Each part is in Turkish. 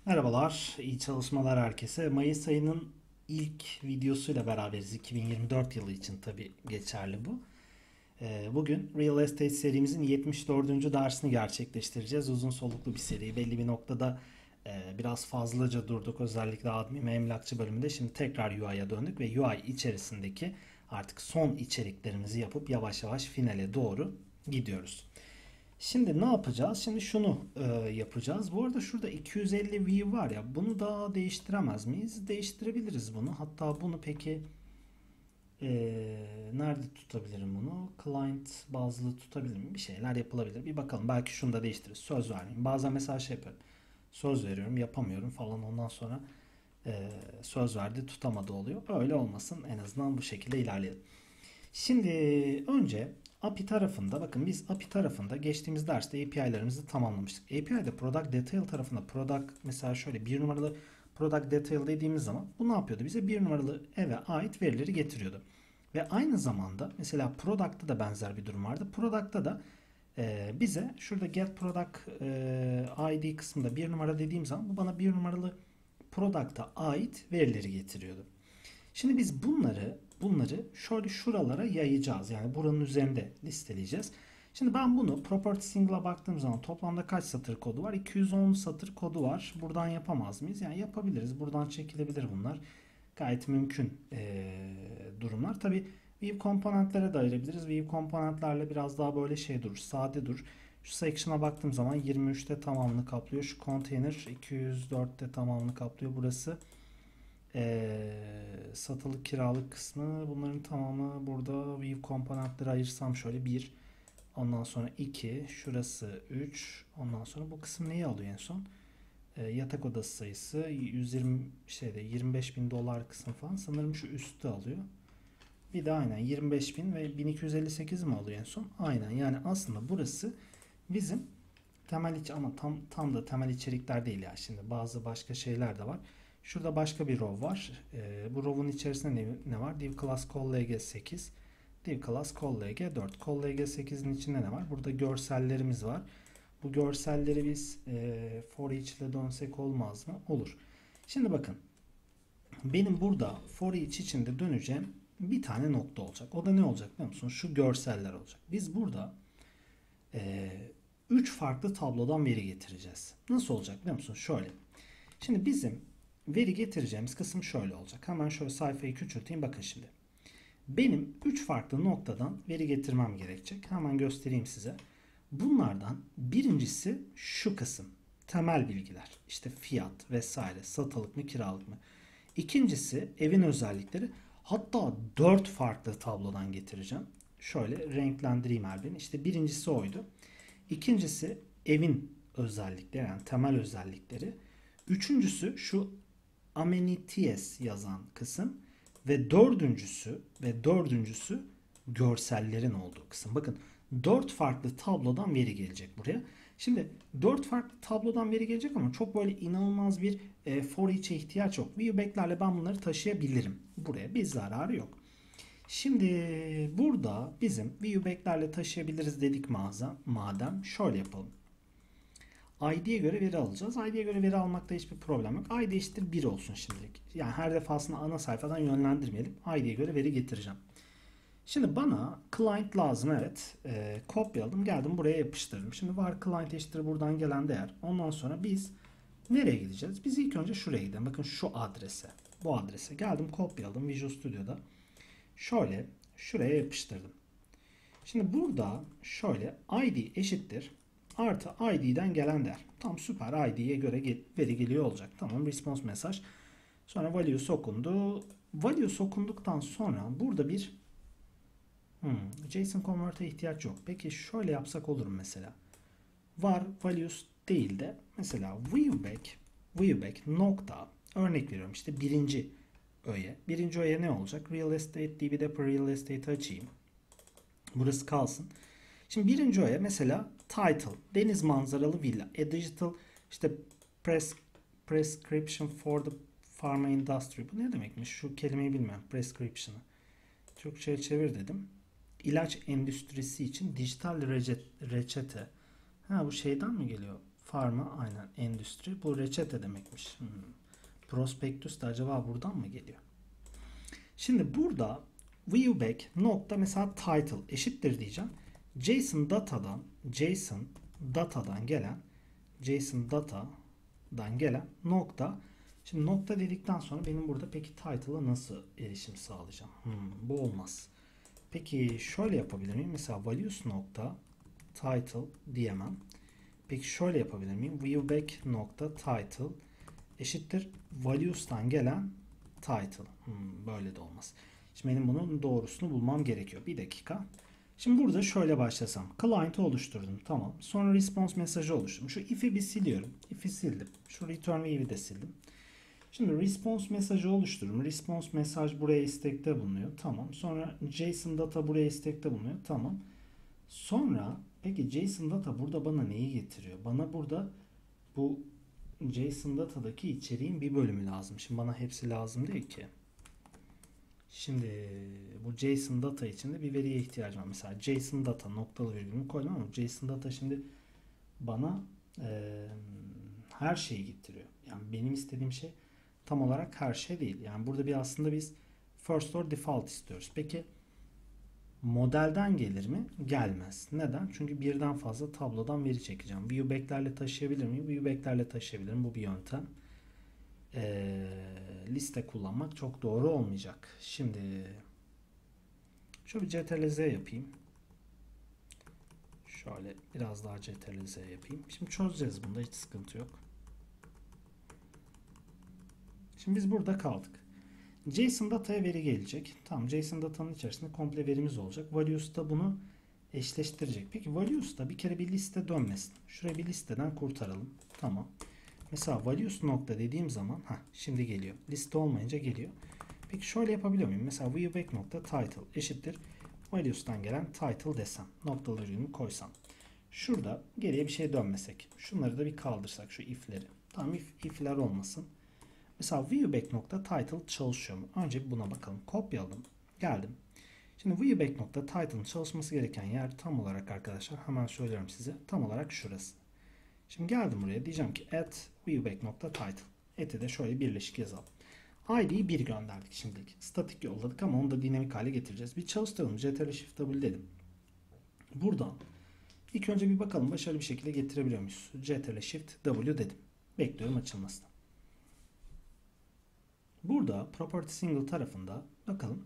Merhabalar, iyi çalışmalar herkese. Mayıs ayının ilk videosuyla beraberiz. 2024 yılı için tabii geçerli bu. Bugün Real Estate serimizin 74. dersini gerçekleştireceğiz. Uzun soluklu bir seri. Belli bir noktada biraz fazlaca durduk. Özellikle admin ve emlakçı bölümünde. Şimdi tekrar UI'ya döndük ve UI içerisindeki artık son içeriklerimizi yapıp yavaş yavaş finale doğru gidiyoruz. Şimdi ne yapacağız? Şimdi şunu yapacağız. Bu arada şurada 250 view var ya. Bunu da değiştiremez miyiz? Değiştirebiliriz bunu. Hatta bunu peki e, nerede tutabilirim bunu? Client bazlı tutabilirim. Bir şeyler yapılabilir. Bir bakalım. Belki şunu da değiştiririz. Söz vermeyeyim. Bazen mesela şey yapıyorum. Söz veriyorum, yapamıyorum falan. Ondan sonra söz verdi, tutamadı oluyor. Öyle olmasın. En azından bu şekilde ilerleyelim. Şimdi önce API tarafında bakın biz API tarafında geçtiğimiz derste API'larımızı tamamlamıştık. API'de Product Detail tarafında Product mesela şöyle bir numaralı Product Detail dediğimiz zaman bu ne yapıyordu? Bize bir numaralı eve ait verileri getiriyordu. Ve aynı zamanda mesela Product'ta da benzer bir durum vardı. Product'ta da bize şurada Get Product ID kısmında bir numara dediğim zaman bu bana bir numaralı Product'a ait verileri getiriyordu. Şimdi biz bunları şöyle şuralara yayacağız. Yani buranın üzerinde listeleyeceğiz. Şimdi ben bunu property single'a baktığım zaman toplamda kaç satır kodu var? 210 satır kodu var. Buradan yapamaz mıyız? Yani yapabiliriz. Buradan çekilebilir bunlar. Gayet mümkün durumlar. Tabi View komponentlere de ayırabiliriz. View komponentlerle biraz daha böyle şey durur, sade durur. Şu section'a baktığım zaman 23'te tamamını kaplıyor. Şu container 204'te tamamını kaplıyor. Burası satılık kiralık kısmı bunların tamamı burada view komponentleri ayırsam şöyle bir, ondan sonra 2, şurası 3, ondan sonra bu kısım neyi alıyor en son? Yatak odası sayısı 120 şeyde 25 bin dolar kısım falan sanırım şu üstü alıyor. Bir de aynen 25 bin ve 1258 mi alıyor en son? Aynen, yani aslında burası bizim temel iç ama tam da temel içerikler değil ya. Şimdi bazı başka şeyler de var. Şurada başka bir row var. Bu row'un içerisinde ne var? Div class call lg 8. Div class call lg 4. Call lg 8'in içinde ne var? Burada görsellerimiz var. Bu görselleri biz for each ile dönsek olmaz mı? Olur. Şimdi bakın. Benim burada for each içinde döneceğim bir tane nokta olacak. O da ne olacak biliyor musun? Şu görseller olacak. Biz burada 3 farklı tablodan veri getireceğiz. Nasıl olacak biliyor musun? Şöyle. Şimdi bizim veri getireceğimiz kısım şöyle olacak. Hemen şöyle sayfayı küçülteyim. Bakın şimdi. Benim 3 farklı noktadan veri getirmem gerekecek. Hemen göstereyim size. Bunlardan birincisi şu kısım. Temel bilgiler. İşte fiyat vesaire. Satılık mı kiralık mı? İkincisi evin özellikleri. Hatta 4 farklı tablodan getireceğim. Şöyle renklendireyim her birini. İşte birincisi oydu. İkincisi evin özellikleri, yani temel özellikleri. Üçüncüsü şu amenities yazan kısım ve dördüncüsü görsellerin olduğu kısım. Bakın 4 farklı tablodan veri gelecek buraya. Şimdi 4 farklı tablodan veri gelecek ama çok böyle inanılmaz bir for each'e ihtiyaç yok. Viewback'lerle ben bunları taşıyabilirim. Buraya bir zararı yok. Şimdi burada bizim viewback'lerle taşıyabiliriz dedik madem şöyle yapalım. ID'ye göre veri alacağız. ID'ye göre veri almakta hiçbir problem yok. ID eşittir 1 olsun şimdilik. Yani her defasında ana sayfadan yönlendirmeyelim. ID'ye göre veri getireceğim. Şimdi bana client lazım, evet. Kopyaladım, geldim buraya yapıştırdım. Şimdi var client eşittir buradan gelen değer. Ondan sonra biz nereye gideceğiz? Biz ilk önce şuraya gidelim. Bakın şu adrese. Bu adrese geldim, kopyaladım Visual Studio'da. Şöyle şuraya yapıştırdım. Şimdi burada şöyle ID eşittir artı ID'den gelen değer. Tam süper, ID'ye göre veri geliyor olacak. Tamam, response mesaj. Sonra values okundu. Values okunduktan sonra burada bir JSON convert'e ihtiyaç yok. Peki şöyle yapsak olur mu mesela? Var values değil de mesela viewback nokta, örnek veriyorum işte birinci öğe. Birinci öğe ne olacak? Real Estate DB Real Estate açayım. Burası kalsın. Şimdi birinci öğe mesela title, deniz manzaralı villa. A digital işte pres, prescription for the pharma industry. Bu ne demekmiş? Şu kelimeyi bilmiyorum. Prescription'ı. Türkçe'ye çevir dedim. İlaç endüstrisi için dijital reçete. Ha, bu şeyden mi geliyor? Pharma, aynen, endüstri. Bu reçete demekmiş. Prospektüs de acaba buradan mı geliyor? Şimdi burada viewback nokta mesela title eşittir diyeceğim. JSON datadan gelen nokta. Şimdi nokta dedikten sonra benim burada peki title'a nasıl erişim sağlayacağım? Bu olmaz. Peki şöyle yapabilir miyim? Mesela values nokta title diyemem. Peki şöyle yapabilir miyim? Viewback nokta title eşittir values'tan gelen title. Böyle de olmaz. Şimdi benim bunun doğrusunu bulmam gerekiyor. Bir dakika. Şimdi burada şöyle başlasam. Client'ı oluşturdum. Tamam. Sonra response mesajı oluşturdum. Şu if'i bir siliyorum. If'i sildim. Şu return wave'i de sildim. Şimdi response mesajı oluştururum. Response mesaj buraya istekte bulunuyor. Tamam. Sonra JSON data buraya istekte bulunuyor. Tamam. Sonra peki JSON data burada bana neyi getiriyor? Bana burada bu JSON data'daki içeriğin bir bölümü lazım. Şimdi bana hepsi lazım değil ki. Şimdi bu JSON data için de bir veriye ihtiyacım var. Mesela JSON data noktalı virgülümü koydum ama JSON data şimdi bana her şeyi getiriyor. Yani benim istediğim şey tam olarak her şey değil. Yani burada bir aslında biz first or default istiyoruz. Peki modelden gelir mi? Gelmez. Neden? Çünkü birden fazla tablodan veri çekeceğim. Viewback'lerle taşıyabilir miyim? Viewback'lerle taşıyabilirim. Bu bir yöntem. Liste kullanmak çok doğru olmayacak. Şimdi şöyle bir CTRL-Z yapayım. Şöyle biraz daha CTRL-Z yapayım. Şimdi çözeceğiz bunda. Hiç sıkıntı yok. Şimdi biz burada kaldık. JSON data'ya veri gelecek. Tamam, JSON datanın içerisinde komple verimiz olacak. Values da bunu eşleştirecek. Peki values da bir kere bir liste dönmesin. Şurayı bir listeden kurtaralım. Tamam. Mesela values nokta dediğim zaman şimdi geliyor. Liste olmayınca geliyor. Peki şöyle yapabiliyor muyum? Mesela viewback nokta title eşittir values'tan gelen title desem. Noktalı virgülümü koysam. Şurada geriye bir şey dönmesek. Şunları da bir kaldırsak, şu if'leri. Tamam, if'ler olmasın. Mesela viewback nokta title çalışıyor mu? Önce bir buna bakalım. Kopyaladım. Geldim. Şimdi viewback nokta title'ın çalışması gereken yer tam olarak arkadaşlar, hemen söylüyorum size. Tam olarak şurası. Şimdi geldim buraya. Diyeceğim ki add viewback nokta title. Add'i de şöyle birleşik yazalım. ID'yi 1 gönderdik şimdilik. Statik yolladık ama onu da dinamik hale getireceğiz. Bir çalıştıralım. Ctrl Shift W dedim. Buradan ilk önce bir bakalım başarılı bir şekilde getirebiliyor muyuz? Ctrl Shift W dedim. Bekliyorum açılmasını. Burada property single tarafında bakalım.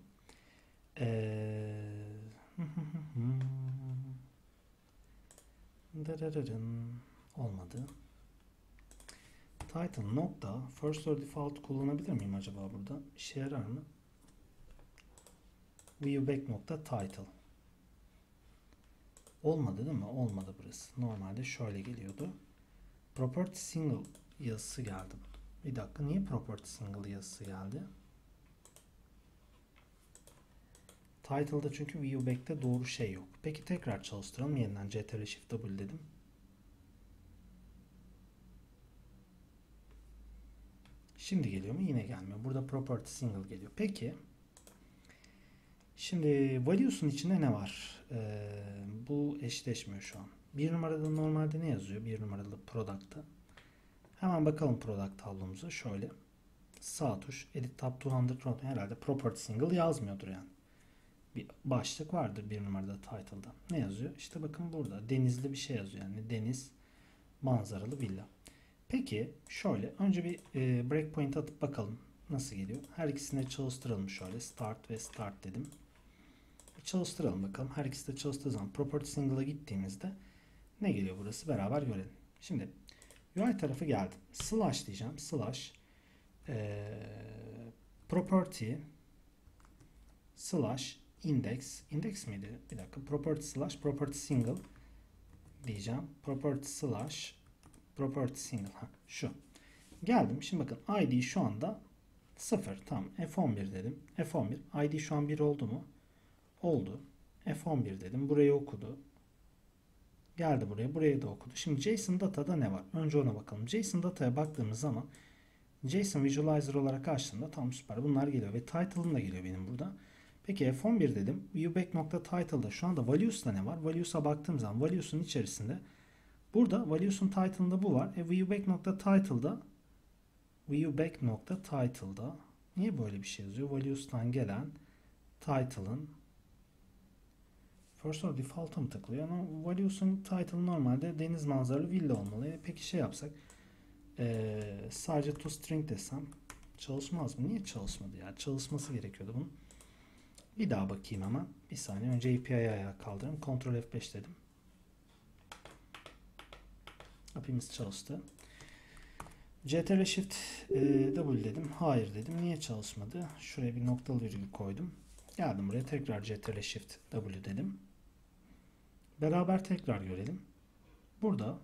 Olmadı. Title nokta first or default kullanabilir miyim acaba burada? İşe yarar mı? Viewback nokta title. Olmadı değil mi? Olmadı burası. Normalde şöyle geliyordu. Property single yazısı geldi. Bir dakika, niye property single yazısı geldi? Title'da çünkü viewback'te doğru şey yok. Peki tekrar çalıştıralım. Yeniden Ctrl Shift W dedim. Şimdi geliyor mu? Yine gelmiyor. Burada property single geliyor. Peki. Şimdi values'un içinde ne var? Bu eşleşmiyor şu an. Bir numarada normalde ne yazıyor? Bir numaralı product'ta. Hemen bakalım product tablomuza. Şöyle. Sağ tuş. Edit tab 200. Herhalde property single yazmıyordur yani. Bir başlık vardır bir numarada title'da. Ne yazıyor? İşte bakın burada. Denizli bir şey yazıyor. Yani deniz manzaralı villa. Peki şöyle. Önce bir breakpoint atıp bakalım. Nasıl geliyor? Her ikisini çalıştıralım şöyle. Start ve start dedim. Çalıştıralım bakalım. Her ikisi de çalıştığı zaman property single'a gittiğimizde ne geliyor burası? Beraber görelim. Şimdi UI tarafı geldim. Slash diyeceğim. Slash property slash index. Index miydi? Bir dakika. Property slash property single diyeceğim. Property slash property single. Şu. Geldim. Şimdi bakın ID şu anda 0. Tamam. F11 dedim. F11. ID şu an 1 oldu mu? Oldu. F11 dedim. Burayı okudu. Geldi buraya. Burayı da okudu. Şimdi JSON Data'da ne var? Önce ona bakalım. JSON Data'ya baktığımız zaman JSON Visualizer olarak açtığımda tam süper. Bunlar geliyor ve title'ım da geliyor benim burada. Peki F11 dedim. Viewback.title'da şu anda Values'da ne var? Values'a baktığım zaman Values'un içerisinde Burada values'un title'ında bu var. Viewback.title'da niye böyle bir şey yazıyor? Values'tan gelen title'ın first or default'a mı takılıyor? Ama values'un title normalde deniz manzaralı villa olmalı. Peki şey yapsak sadece toString desem çalışmaz mı? Niye çalışmadı ya? Çalışması gerekiyordu bunun. Bir daha bakayım hemen. Bir saniye. Önce API'yi ayağa kaldırayım. Ctrl F5 dedim. API'miz çalıştı. Ctrl Shift W dedim. Hayır dedim. Niye çalışmadı? Şuraya bir noktalı virgül koydum. Geldim buraya. Tekrar Ctrl Shift W dedim. Beraber tekrar görelim. Burada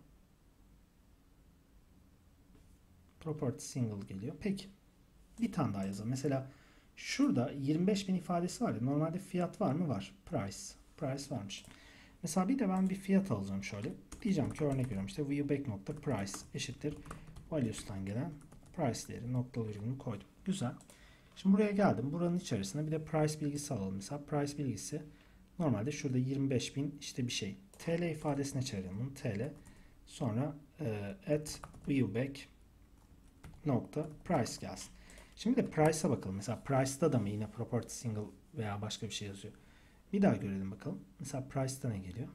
property single geliyor. Peki. Bir tane daha yazalım. Mesela şurada 25.000 ifadesi var ya. Normalde fiyat var mı? Var. Price. Price varmış. Mesela bir de ben bir fiyat alacağım şöyle. Diyeceğim ki örnek veriyorum işte viewback.price eşittir values'tan gelen price değeri noktalı virgülünü koydum. Güzel. Şimdi buraya geldim. Buranın içerisinde bir de price bilgisi alalım. Mesela price bilgisi normalde şurada 25.000 işte bir şey. TL ifadesine çevirelim bunu. TL. Sonra at viewback nokta price gelsin. Şimdi de price'a bakalım. Mesela price'ta da mı yine property single veya başka bir şey yazıyor? Bir daha görelim bakalım. Mesela price'ta ne geliyor?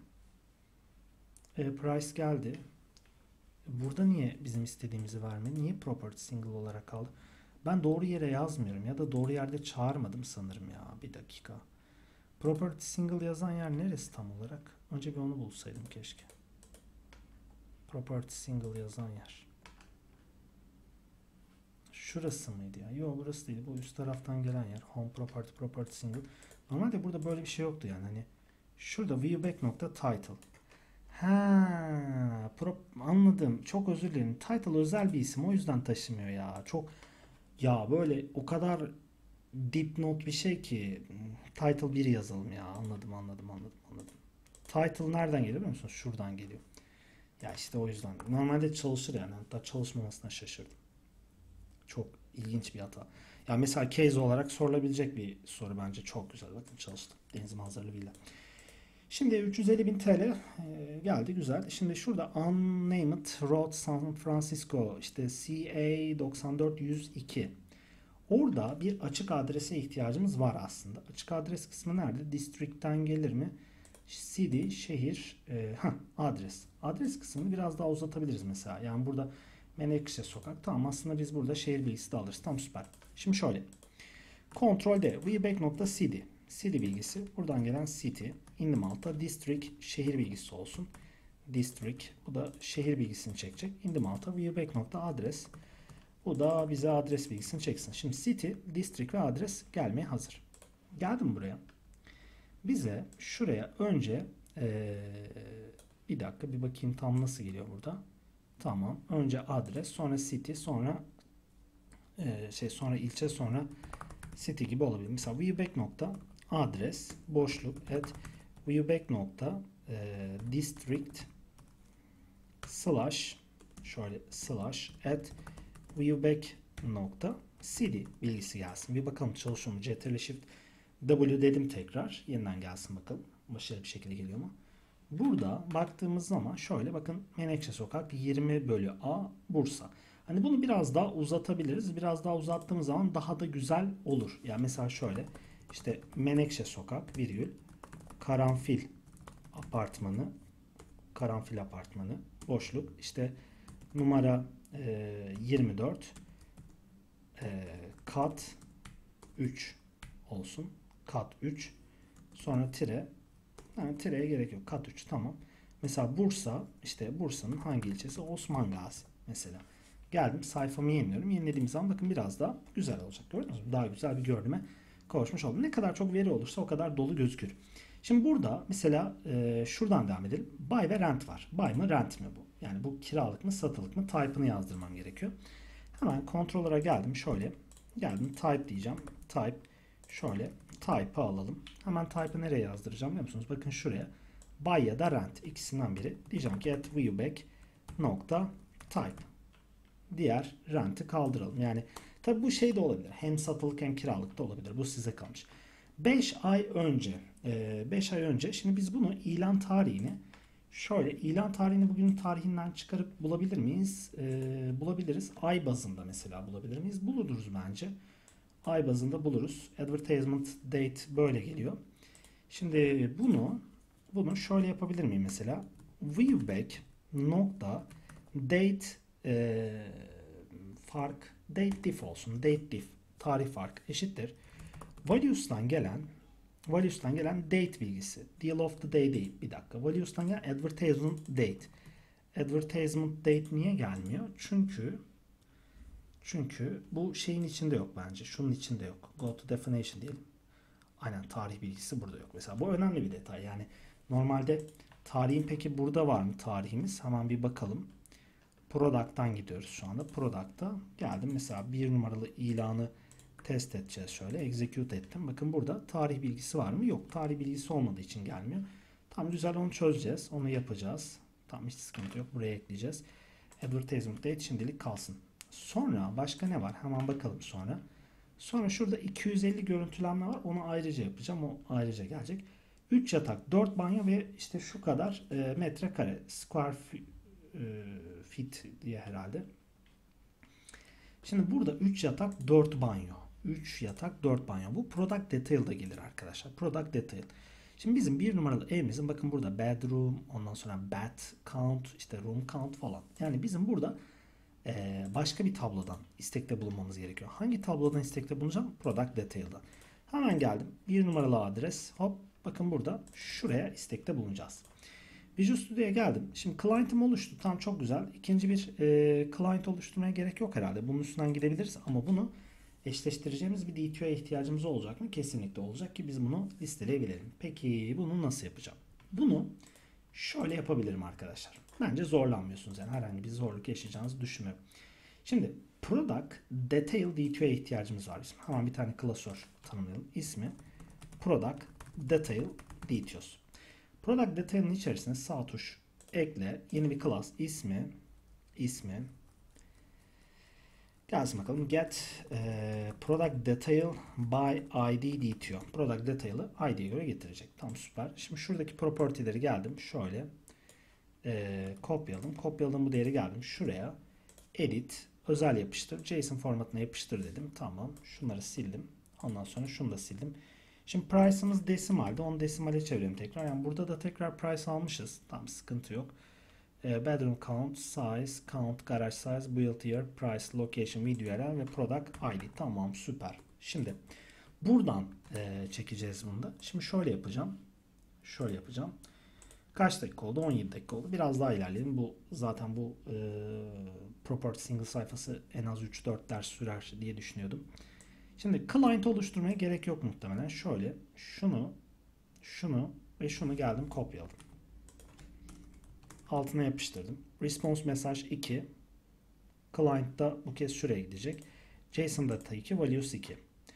Price geldi. Burada niye bizim istediğimizi vermedi? Niye property single olarak kaldı? Ben doğru yere yazmıyorum ya da doğru yerde çağırmadım sanırım ya. Bir dakika. Property single yazan yer neresi tam olarak? Önce bir onu bulsaydım keşke. Property single yazan yer. Şurası mıydı ya? Yok burası değil. Bu üst taraftan gelen yer. Home property single. Normalde burada böyle bir şey yoktu yani. Hani şurada viewback.title. Anladım. Çok özür dilerim. Title özel bir isim. O yüzden taşımıyor ya. Çok ya böyle o kadar dipnot bir şey ki title 1 yazalım ya. Anladım. Title nereden geliyor biliyor musunuz? Şuradan geliyor. Ya işte o yüzden. Normalde çalışır yani. Hatta çalışmamasına şaşırdım. Çok ilginç bir hata. Ya mesela case olarak sorulabilecek bir soru bence. Çok güzel. Bakın çalıştım. Deniz manzaralı villa. Şimdi 350.000 TL geldi güzel. Şimdi şurada Unnamed Road San Francisco işte CA 94102. Orada bir açık adrese ihtiyacımız var aslında. Açık adres kısmı nerede? District'ten gelir mi? City, şehir, adres. Adres kısmını biraz daha uzatabiliriz mesela. Yani burada Menekşe sokak. Tamam aslında biz burada şehir bilgisi de alırız. Tam süper. Şimdi şöyle. Ctrl D. Vback.city. City bilgisi. Buradan gelen city. İndim alta. District şehir bilgisi olsun. District. Bu da şehir bilgisini çekecek. İndim alta. Viewback.adres. Bu da bize adres bilgisini çeksin. Şimdi city, district ve adres gelmeye hazır. Geldim buraya. Bize şuraya önce bir dakika bir bakayım tam nasıl geliyor burada. Tamam. Önce adres, sonra city, sonra sonra ilçe, sonra city gibi olabilir. Mesela viewback.adres boşluk at viewback.district slash at viewback.city bilgisi gelsin. Bir bakalım çalışıyor mu? Ctrl Shift W dedim tekrar. Yeniden gelsin bakalım. Başarılı bir şekilde geliyor mu? Burada baktığımız zaman şöyle bakın Menekşe Sokak 20 bölü A Bursa. Hani bunu biraz daha uzatabiliriz. Biraz daha uzattığımız zaman daha da güzel olur. Yani mesela şöyle işte Menekşe Sokak virgül Karanfil Apartmanı boşluk işte numara 24 kat 3 olsun. Kat 3 sonra tire yani tireye gerek yok. Kat 3 tamam. Mesela Bursa işte Bursa'nın hangi ilçesi? Osman Gazi mesela. Geldim sayfamı yeniliyorum. Yenilediğim zaman bakın biraz daha güzel olacak. Gördünüz mü? Daha güzel bir görünüme kavuşmuş oldum. Ne kadar çok veri olursa o kadar dolu gözükür. Şimdi burada mesela şuradan devam edelim. Buy ve rent var. Buy mı rent mi bu? Yani bu kiralık mı satılık mı? Type'ını yazdırmam gerekiyor. Hemen controller'a geldim. Şöyle geldim type diyeceğim. Type şöyle type'ı alalım. Hemen type'ı nereye yazdıracağım biliyor musunuz? Bakın şuraya. Buy ya da rent ikisinden biri. Diyeceğim ki at viewback nokta type. Diğer rent'i kaldıralım. Yani tabi bu şey de olabilir. Hem satılık hem kiralık da olabilir. Bu size kalmış. 5 ay önce şimdi biz bunu ilan tarihini Şöyle ilan tarihini bugünün tarihinden çıkarıp bulabilir miyiz? Bulabiliriz. Ay bazında mesela bulabilir miyiz? Buluruz bence. Ay bazında buluruz. Advertisement date böyle geliyor. Şimdi bunu şöyle yapabilir miyim mesela? Viewback nokta date e, fark date diff olsun. Date diff tarih fark eşittir. Values'tan gelen date bilgisi. Deal of the day değil. Bir dakika. Values'tan gelen advertisement date. Advertisement date niye gelmiyor? Çünkü bu şeyin içinde yok bence. Şunun içinde yok. Go to definition diyelim. Aynen tarih bilgisi burada yok. Mesela bu önemli bir detay. Yani normalde tarihin peki burada var mı tarihimiz? Hemen bir bakalım. Product'tan gidiyoruz şu anda. Product'ta geldim. Mesela bir numaralı ilanı test edeceğiz şöyle. Execute ettim. Bakın burada tarih bilgisi var mı? Yok. Tarih bilgisi olmadığı için gelmiyor. Tam güzel onu çözeceğiz. Onu yapacağız. Tam hiç sıkıntı yok. Buraya ekleyeceğiz. Advertisement date şimdilik kalsın. Sonra başka ne var? Hemen bakalım sonra. Sonra şurada 250 görüntülenme var. Onu ayrıca yapacağım. O ayrıca gelecek. 3 yatak, 4 banyo ve işte şu kadar metrekare. Square feet diye herhalde. Şimdi burada 3 yatak 4 banyo. 3 yatak 4 banyo. Bu product detail'da gelir arkadaşlar. Product detail. Şimdi bizim bir numaralı evimizin bakın burada bedroom, ondan sonra bath count, işte room count falan. Yani bizim burada başka bir tablodan istekte bulunmamız gerekiyor. Hangi tablodan istekte bulunacağım? Product detail'dan. Hemen geldim. Bir numaralı adres. Hop bakın burada şuraya istekte bulunacağız. Visual Studio'ya geldim. Şimdi client'ım oluştu. Tam çok güzel. İkinci bir client oluşturmaya gerek yok herhalde. Bunun üstünden gidebiliriz ama bunu eşleştireceğimiz bir DTO'ya ihtiyacımız olacak mı? Kesinlikle olacak ki biz bunu listeleyebilelim. Peki bunu nasıl yapacağım? Bunu şöyle yapabilirim arkadaşlar. Bence zorlanmıyorsunuz yani herhangi bir zorluk yaşayacağınızı düşünmüyorum. Şimdi Product Detail DTO'ya ihtiyacımız var bizim. Hemen bir tane klasör tanımlayalım. İsmi Product Detail DTOs. Product Detail'in içerisine sağ tuş ekle. Yeni bir class ismi gelsin bakalım. Get Product Detail by ID DTO. Product Detail'ı ID'ye göre getirecek. Tamam süper. Şimdi şuradaki property'leri geldim. Şöyle kopyaladım. Kopyaladım bu değeri geldim. Şuraya edit özel yapıştır. JSON formatına yapıştır dedim. Tamam. Şunları sildim. Ondan sonra şunu da sildim. Şimdi price'ımız desimalde. Onu desimale çevirelim tekrar. Yani burada da tekrar price almışız. Tam sıkıntı yok. Bedroom count, size, count, garage size, build year, price, location, video URL ve product ID. Tamam süper. Şimdi buradan çekeceğiz bunu da. Şimdi şöyle yapacağım. Kaç dakika oldu? 17 dakika oldu. Biraz daha ilerleyelim. Bu zaten bu property single sayfası en az 3-4 ders sürer diye düşünüyordum. Şimdi client oluşturmaya gerek yok muhtemelen. Şöyle şunu ve şunu geldim kopyaladım. Altına yapıştırdım. Response mesaj 2. Client'ta bu kez şuraya gidecek. JSON data 2, values 2.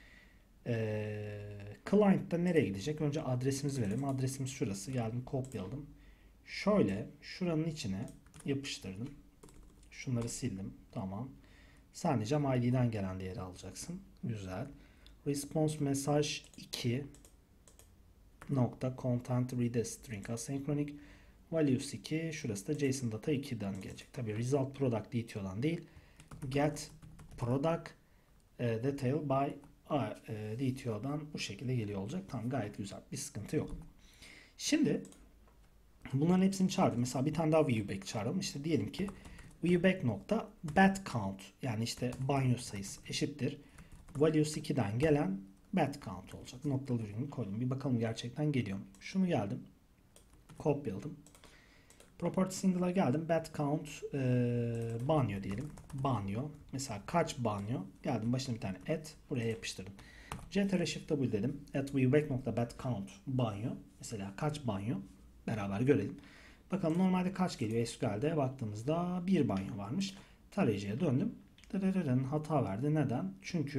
Client'ta nereye gidecek? Önce adresimizi verelim. Adresimiz şurası. Geldim kopyaladım. Şöyle şuranın içine yapıştırdım. Şunları sildim. Tamam. Sen diyeceğim ID'den gelen değeri alacaksın. Güzel. Response mesaj 2 nokta content read string asynchronous values 2 şurası da JSON data 2'den gelecek. Tabii result product DTO'dan değil. Get product detail by DTO'dan bu şekilde geliyor olacak. Tamam gayet güzel. Bir sıkıntı yok. Şimdi bunların hepsini çağırdım. Mesela bir tane daha viewback çağıralım. İşte diyelim ki viewback nokta bath count yani işte banyo sayısı eşittir. Values 2'den gelen bath count olacak. Noktalı virgülünü koydum. Bir bakalım gerçekten geliyor mu? Şunu geldim. Kopyaladım. Property single'a geldim. Bath count banyo diyelim. Banyo. Mesela kaç banyo? Geldim başına bir tane at. Buraya yapıştırdım. Ctrl Shift W dedim. At viewback.bath count banyo. Mesela kaç banyo? Beraber görelim. Bakalım normalde kaç geliyor SQL'de baktığımızda bir banyo varmış. Tarayıcıya döndüm. Hata verdi. Neden?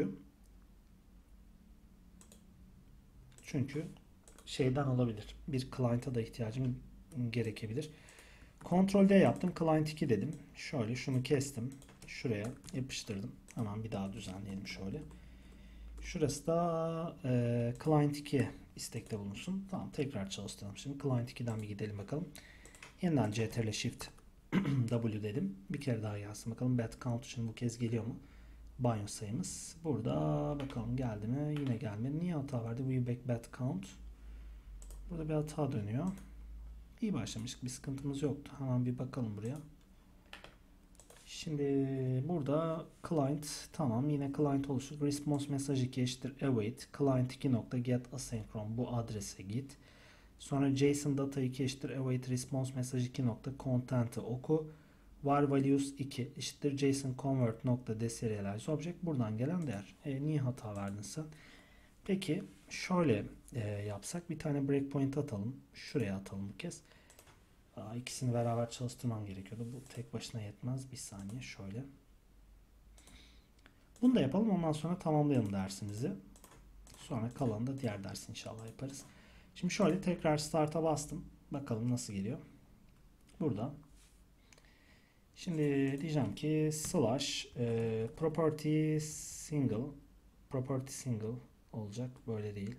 Çünkü şeyden olabilir. Bir client'a da ihtiyacım gerekebilir. Ctrl D yaptım. Client 2 dedim. Şöyle şunu kestim. Şuraya yapıştırdım. Hemen bir daha düzenleyelim şöyle. Şurası da Client 2 istekte bulunsun. Tamam tekrar çalıştıralım. Şimdi Client 2'den bir gidelim bakalım. Yeniden CTRL Shift W dedim. Bir kere daha gelsin. Bakalım bed count için bu kez geliyor mu? Banyo sayımız. Burada bakalım geldi mi? Yine gelmedi. Niye hata verdi? Viewback bed count. Burada bir hata dönüyor. İyi başlamıştık. Bir sıkıntımız yoktu. Hemen bir bakalım buraya. Şimdi burada client tamam. Yine client oluştur. Response mesaj 2 eşittir await. Client 2 nokta get asynchron. Bu adrese git. Sonra JSON data 2 eşittir await response mesaj 2 nokta content'i oku. Var values 2 eşittir JSON convert nokta deserialize object. Buradan gelen değer. Niye hata verdin sen? Peki şöyle yapsak. Bir tane breakpoint atalım. Şuraya atalım bu kez. İkisini beraber çalıştırmam gerekiyordu. Bu tek başına yetmez. Bir saniye şöyle. Bunu da yapalım. Ondan sonra tamamlayalım dersimizi. Sonra kalanı da diğer ders inşallah yaparız. Şimdi şöyle tekrar start'a bastım. Bakalım nasıl geliyor. Burada. Şimdi diyeceğim ki slash property single olacak. Böyle değil.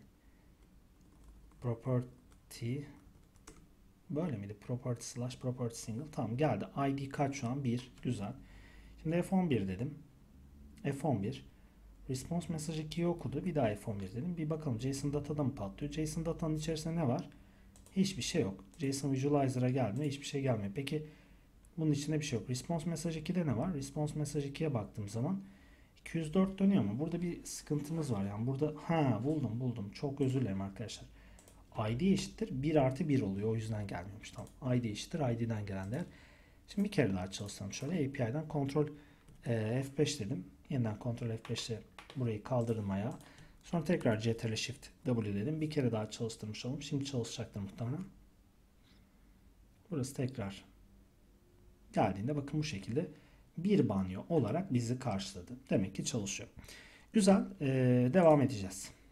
Property böyle miydi? Property single. Tamam geldi. ID kaç şu an? 1. Güzel. Şimdi F11 dedim. F11. Response mesaj 2'yi okudu. Bir daha F11 dedim. Bir bakalım JSON datada mı patlıyor? JSON datanın içerisinde ne var? Hiçbir şey yok. JSON Visualizer'a geldi mi? Hiçbir şey gelmiyor. Peki bunun içinde bir şey yok. Response mesaj 2'de ne var? Response mesaj 2'ye baktığım zaman 204 dönüyor mu? Burada bir sıkıntımız var. Yani burada buldum. Çok özür dilerim arkadaşlar. ID eşittir 1 artı 1 oluyor. O yüzden gelmiyormuş. Tamam. ID eşittir ID'den gelen değer. Şimdi bir kere daha çalışalım. Şöyle API'den Ctrl F5 dedim. Yeniden Ctrl F5'le burayı kaldırdım ayağa. Sonra tekrar CTRL Shift W dedim. Bir kere daha çalıştırmış olalım. Şimdi çalışacaktır muhtemelen. Burası tekrar geldiğinde bakın bu şekilde bir banyo olarak bizi karşıladı. Demek ki çalışıyor. Güzel. Devam edeceğiz.